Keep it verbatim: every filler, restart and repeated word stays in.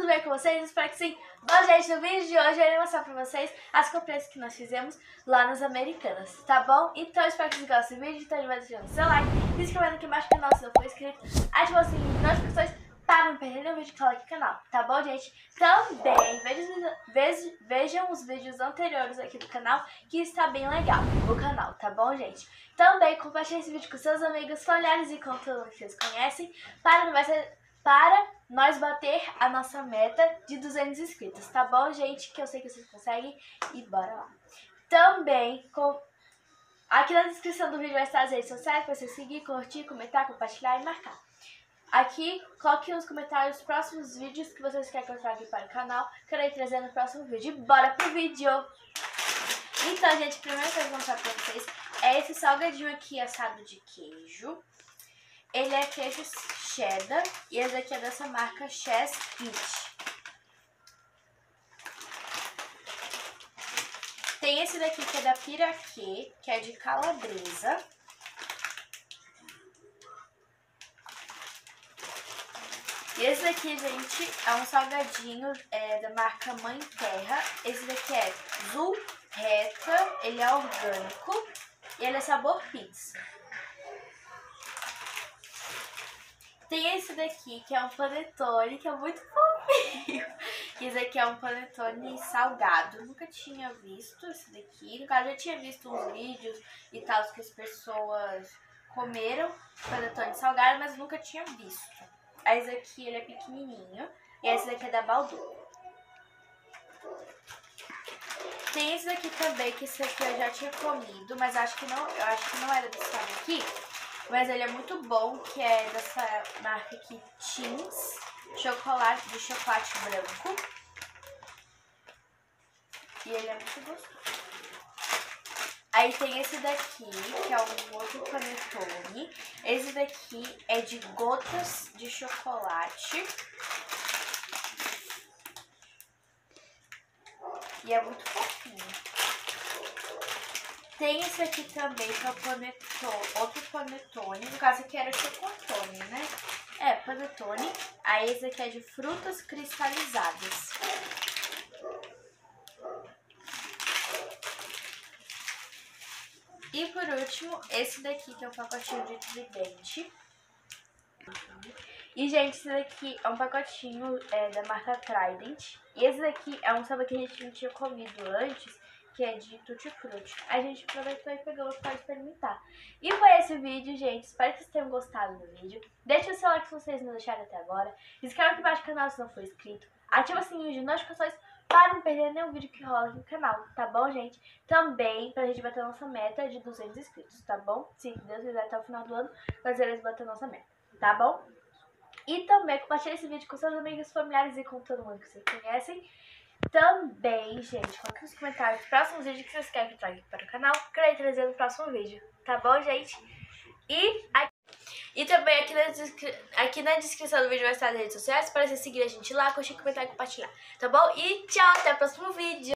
tudo bem com vocês? Espero que sim. Bom, gente, no vídeo de hoje eu irei mostrar pra vocês as compras que nós fizemos lá nas Americanas, tá bom? Então eu espero que vocês gostem desse vídeo, então ele vai deixando seu like, se inscrevendo aqui embaixo no canal se não for inscrito, ativa o sininho de notificações para não perder nenhum vídeo que rola aqui no canal, tá bom, gente? Também vejam, vejam, vejam os vídeos anteriores aqui do canal, que está bem legal o canal, tá bom, gente? Também compartilhe esse vídeo com seus amigos, familiares e com todos que vocês conhecem, para não vai ser... para nós bater a nossa meta de duzentos inscritos, tá bom, gente? Que eu sei que vocês conseguem e bora lá. Também, com... aqui na descrição do vídeo vai estar as redes sociais para você seguir, curtir, comentar, compartilhar e marcar. Aqui, coloque nos comentários os próximos vídeos que vocês querem que eu traga aqui para o canal, que eu irei trazer no próximo vídeo. E bora pro vídeo! Então, gente, a primeira coisa que eu vou mostrar pra vocês é esse salgadinho aqui assado de queijo. Ele é queijo cheddar e esse aqui é dessa marca Chess It. Tem esse daqui que é da Piraquê, que é de calabresa. E esse daqui, gente, é um salgadinho é, da marca Mãe Terra. Esse daqui é Zureta, ele é orgânico e ele é sabor pizza. Tem esse daqui, que é um panetone, que é muito fofinho. Esse aqui é um panetone salgado. Eu nunca tinha visto esse daqui. No caso, eu já tinha visto uns vídeos e tal, que as pessoas comeram panetone salgado, mas nunca tinha visto. Esse aqui, ele é pequenininho. E esse daqui é da Baldu. Tem esse daqui também, que esse aqui eu já tinha comido, mas acho que não, eu acho que não era desse tamanho aqui. Mas ele é muito bom, que é dessa marca aqui, Teens, chocolate de chocolate branco. E ele é muito gostoso. Aí tem esse daqui, que é um outro panetone. Esse daqui é de gotas de chocolate. E é muito fofinho. Tem esse aqui também, que é o panetone, outro panetone. No caso aqui era chocotone, né? É, panetone. Aí esse aqui é de frutas cristalizadas. E por último, esse daqui, que é um pacotinho de Tridente. E, gente, esse daqui é um pacotinho é, da marca Trident. E esse daqui é um sabor que a gente não tinha comido antes, que é de Tutti Frutti. A gente aproveitou e pegou para experimentar. E foi esse o vídeo, gente. Espero que vocês tenham gostado do vídeo. Deixe o seu like se vocês não deixaram até agora. Se inscreva aqui embaixo no canal se não for inscrito. Ativa o sininho de notificações para não perder nenhum vídeo que rola aqui no canal, tá bom, gente? Também pra gente bater a nossa meta de duzentos inscritos, tá bom? Se Deus quiser, até o final do ano, nós iremos bater a nossa meta, tá bom? E também compartilhe esse vídeo com seus amigos, familiares e com todo mundo que vocês conhecem. Também, gente, coloque nos comentários os próximos vídeos que vocês querem que eu traga aqui para o canal, que eu irei trazer no próximo vídeo, tá bom, gente? E, aqui, e também aqui na, aqui na descrição do vídeo vai estar as redes sociais para você seguir a gente lá, curtir, comentar e compartilhar, tá bom? E tchau, até o próximo vídeo!